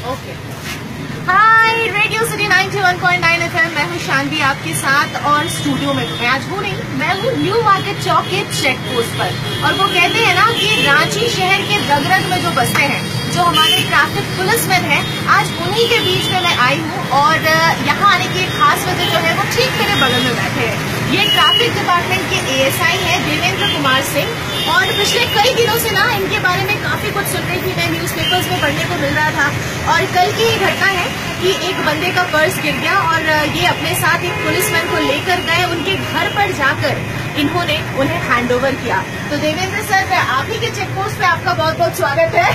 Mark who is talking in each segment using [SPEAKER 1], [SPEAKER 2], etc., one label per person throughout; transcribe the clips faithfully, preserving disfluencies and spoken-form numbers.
[SPEAKER 1] Okay. Hi, radio city ninety one point nine F M, मैं हूँ शांति आपके साथ। और स्टूडियो में तो मैं आज हूँ नहीं, मैं हूँ न्यू मार्केट चौक के चेक पोस्ट पर। और वो कहते हैं ना कि रांची शहर के रग रग में जो बसते हैं, जो हमारे ट्रैफिक पुलिसमैन हैं, आज उन्हीं के बीच में मैं आई हूँ। और यहाँ आने की खास वजह जो है वो ठीक मेरे बगल में बैठे हैं। ये ट्रैफिक डिपार्टमेंट के ए एस आई है देवेंद्र कुमार सिंह। और पिछले कई दिनों से ना इनके बारे में काफी कुछ सुन रही थी मैं, न्यूज़पेपर्स में पढ़ने को मिल रहा था। और कल की घटना है कि एक बंदे का पर्स गिर गया और ये अपने साथ एक पुलिसमैन को लेकर गए। उनके घर पर जाकर इन्होंने उन्हें हैंडओवर किया। तो देवेंद्र सर, आप ही के चेक पोस्ट पे आपका बहुत बहुत स्वागत है।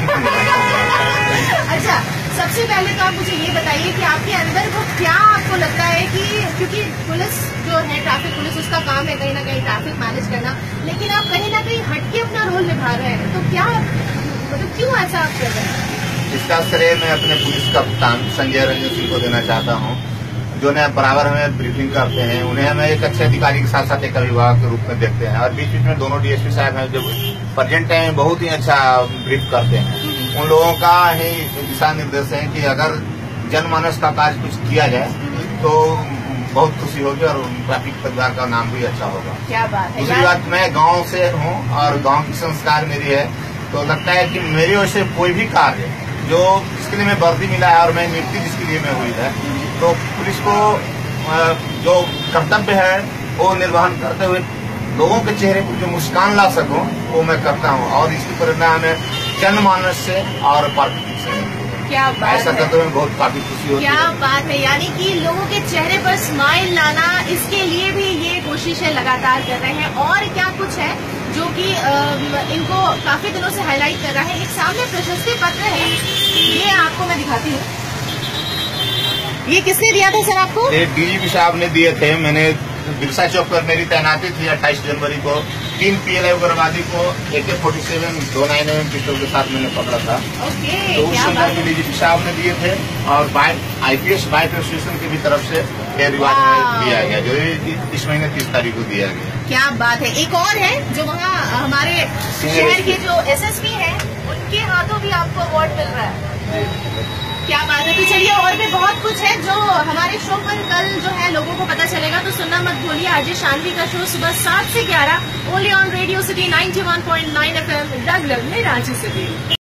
[SPEAKER 1] अच्छा, सबसे पहले तो आप मुझे ये बताइए कि आपके अंदर वो क्या आपको लगता है कि, क्योंकि पुलिस जो है, ट्रैफिक पुलिस, उसका काम है कहीं ना कहीं ट्रैफिक मैनेज करना, लेकिन आप कहीं ना कहीं हटके अपना रोल निभा रहे हैं, तो क्या मतलब क्यों ऐसा आप कर रहे हैं?
[SPEAKER 2] इसका श्रेय मैं अपने पुलिस कप्तान संजय रंजन सिंह को देना चाहता हूँ, जो ने बराबर हमें ब्रीफिंग करते हैं। उन्हें हमें एक अच्छे अधिकारी के साथ साथ एक अभिभावक के रूप में देखते हैं। और बीच बीच में दोनों डी एस पी साहब हैं जो प्रेजेंट टाइम बहुत ही अच्छा ब्रीफ करते हैं। उन लोगों का ही दिशा निर्देश है कि अगर जनमानस का कार्य कुछ किया जाए तो बहुत खुशी होगी और ट्रैफिक परिवार का नाम भी अच्छा होगा।
[SPEAKER 1] क्या बात है।
[SPEAKER 2] दूसरी बात, मैं गांव से हूं और गांव की संस्कार मेरी है, तो लगता है कि मेरी ओर से कोई भी कार्य जो जिसके लिए मैं वर्दी मिला है और मैं नियुक्ति जिसके लिए मैं हुई है, तो पुलिस को जो कर्तव्य है वो निर्वहन करते हुए लोगों के चेहरे पर जो मुस्कान ला सकूं वो मैं करता हूं। और इसकी प्रेरणा हमें जनमानस से और पार्टी से।
[SPEAKER 1] क्या बात
[SPEAKER 2] ऐसा करते हुए बहुत काफी खुशी होती है।
[SPEAKER 1] क्या बात है, यानी कि लोगों के चेहरे पर स्माइल लाना, इसके लिए भी ये कोशिशें लगातार कर रहे हैं। और क्या कुछ है जो कि इनको काफी दिनों से हाईलाइट कर रहा है। एक सामने प्रशस्ति पत्र है, ये आपको मैं दिखाती हूँ। ये किसने दिया था सर आपको?
[SPEAKER 2] ये डी जी पी साहब ने दिए थे। मैंने बिरसा चौक पर मेरी तैनाती थी अट्ठाईस जनवरी को। तीन पी एल आई उग्रवादी को ए के फोर्टी सेवन दो नाइन एम पिस्टल के साथ मैंने पकड़ा था।
[SPEAKER 1] ओके,
[SPEAKER 2] तो उस संदर्भ में डी जी पी साहब ने दिए थे। और I P S bike association की भी तरफ से ये रिवाज में दिया गया, जो इस महीने तीस तारीख को दिया गया।
[SPEAKER 1] क्या बात है। एक और है जो वहाँ हमारे शहर के जो एस एस पी हैं, उनके हाथों भी आपको अवार्ड मिल रहा है। क्या बात है। तो चलिए, और भी बहुत कुछ है जो हमारे शो पर कल जो है लोगों को पता चलेगा, तो सुनना मत भूलिए। आज शांति का शो सुबह सात से ग्यारह only on radio city ninety one point nine F M, रग रग में रांची सिटी।